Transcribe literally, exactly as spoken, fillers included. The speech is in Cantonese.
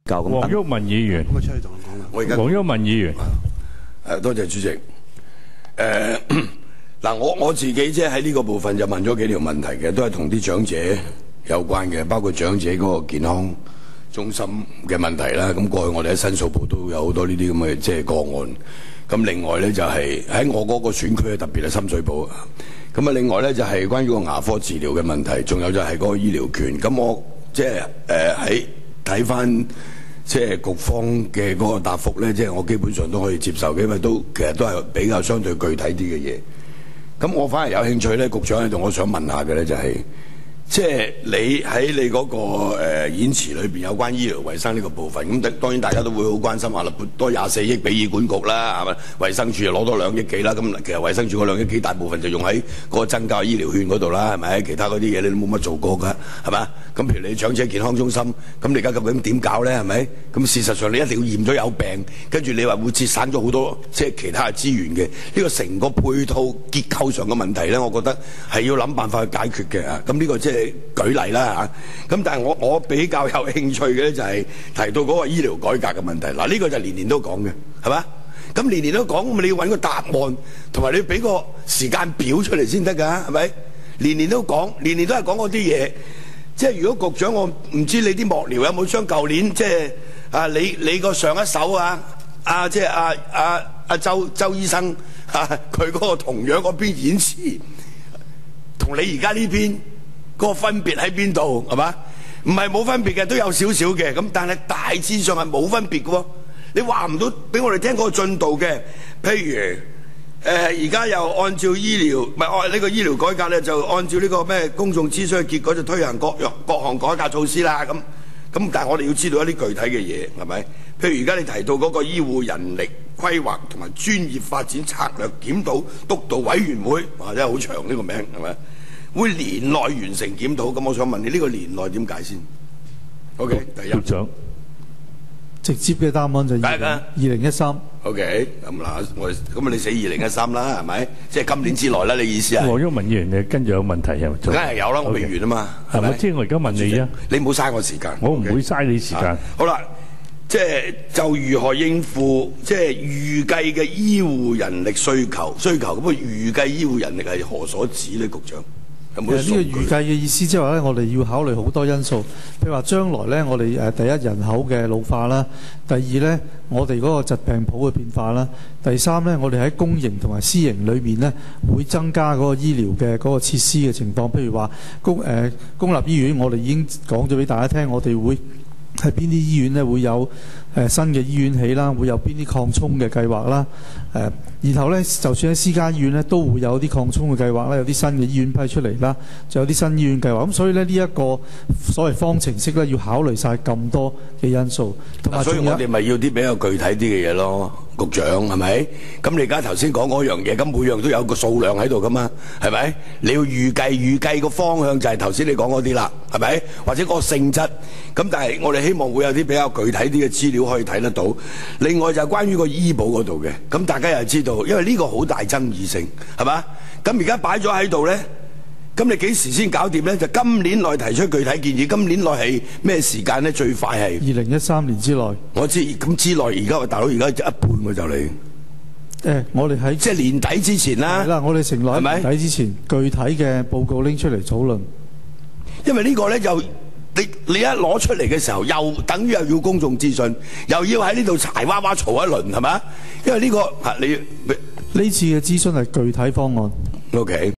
夠咁。 黃毓民議員， 我而家黃毓民議員， 誒多謝主席。誒嗱，我我自己即係喺呢個部分就問咗幾條問題嘅，都係同啲長者有關嘅，包括長者嗰個健康中心嘅問題啦。咁過去我哋喺申訴部都有好多呢啲咁嘅即係個案。咁另外咧就係喺我嗰個選區，特別係深水埗。咁啊，另外咧就係關於個牙科治療嘅問題，仲有就係嗰個醫療券。咁我即係誒喺睇翻即係局方嘅嗰個答覆咧，即係我基本上都可以接受嘅，因為都其實都係比較相對具體啲嘅嘢。咁我反而有興趣咧，局長喺度，我想問下嘅咧就係、是，即係你喺你嗰、那個、呃、演詞裏邊有關醫療衞生呢個部分，咁當然大家都會好關心下啦，撥多廿四億俾醫管局啦，係咪？衞生署又攞多兩億幾啦，咁其實衞生署嗰兩億幾大部分就用喺嗰個增加醫療券嗰度啦，係咪？其他嗰啲嘢你都冇乜做過㗎，係嘛？咁譬如你長者健康中心，咁你而家究竟點搞咧？係咪？咁事實上你一定要驗咗有病，跟住你話會節省咗好多即係其他嘅資源嘅，呢、這個成個配套結構上嘅問題咧，我覺得係要諗辦法去解決嘅啊！咁呢個即係舉例啦嚇。咁但係我我比較有興趣嘅咧就係提到嗰個醫療改革嘅問題。嗱，呢個就年年都講嘅，係嘛？咁年年都講，咁你要揾個答案，同埋你要俾個時間表出嚟先得㗎，係咪？年年都講，年年都係講嗰啲嘢。即係如果局長，我唔知你啲幕僚有冇將舊年即係啊你你個上一手啊啊即係啊啊啊周周醫生啊佢嗰個同樣嗰篇演詞，同你而家呢篇嗰個分別喺邊度係嘛？唔係冇分別嘅，都有少少嘅，咁但係大致上係冇分別嘅喎。你話唔到俾我哋聽嗰個進度嘅，譬如。誒而家又按照醫療唔係按呢個醫療改革咧，就按照呢個咩公眾諮詢嘅結果就推行各樣各項改革措施啦。咁咁，但係我哋要知道一啲具體嘅嘢係咪？譬如而家你提到嗰個醫護人力規劃同埋專業發展策略檢討督導委員會，哇！真係好長呢個名係咪？會年內完成檢討。咁我想問你呢個年內點解先 ？OK， 第一。局長直接嘅答案就係二零一三。 OK， 咁嗱，我咁啊，你寫二零一三啦，係咪？即係今年之內啦，你意思係？ 黃毓民議員，你跟住有問題又做？ 梗係有啦，我未完啊嘛，係咪？ 即係我而家問你啊， 你唔好嘥我時間。 我唔會嘥你時間。 好啦，即係就如何應付即係預計嘅醫護人力需求需求？咁啊，預計醫護人力係何所指咧，局長？ 呢個預計嘅意思即係話咧，我哋要考慮好多因素，譬如話將來咧，我哋誒第一人口嘅老化啦，第二咧，我哋嗰個疾病譜嘅變化啦，第三咧，我哋喺公營同埋私營裏面咧，會增加嗰個醫療嘅嗰個設施嘅情況，譬如話公誒、呃、公立醫院，我哋已經講咗俾大家聽，我哋會喺邊啲醫院咧會有誒、呃、新嘅醫院起啦，會有邊啲擴充嘅計劃啦，誒、呃。然後咧，就算喺私家醫院咧，都會有啲擴充嘅計劃啦，有啲新嘅醫院批出嚟啦，仲有啲新醫院計劃。咁所以咧，呢、這、一個所謂方程式咧，要考慮晒咁多嘅因素。同所以我哋咪要啲比較具體啲嘅嘢咯，局長係咪？咁你而家頭先講嗰樣嘢，咁每樣都有個數量喺度噶嘛，係咪？你要預計預計個方向就係頭先你講嗰啲啦，係咪？或者嗰個性質。咁但係我哋希望會有啲比較具體啲嘅資料可以睇得到。另外就係關於個醫保嗰度嘅，咁大家又知道。因為呢個好大爭議性，係嘛？咁而家擺咗喺度咧，咁你幾時先搞掂咧？就今年內提出具體建議，今年內係咩時間咧？最快係二零一三年之內。 我知咁之內，而家大佬而家一半喎就你。 誒，我哋喺即係年底之前啦。 係啦，我哋承諾喺年底之前具體嘅報告拎出嚟討論。 因為呢個咧就。你你一攞出嚟嘅時候，又等於又要公眾諮詢，又要喺呢度柴娃娃嘈一輪，係嘛？因為呢個嚇你呢次嘅諮詢係具體方案。 OK。